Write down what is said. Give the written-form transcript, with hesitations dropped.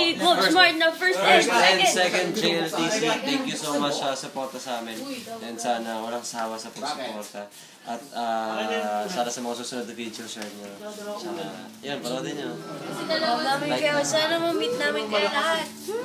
Smart na first and second JLTC. Thank you so much sa suporta sa amin. And sana walang sawa sa pagsuporta. At sana sa mga susunod na video, share nyo. Sana, yan, panoodin nyo. Sana ma-meet namin kayo lahat.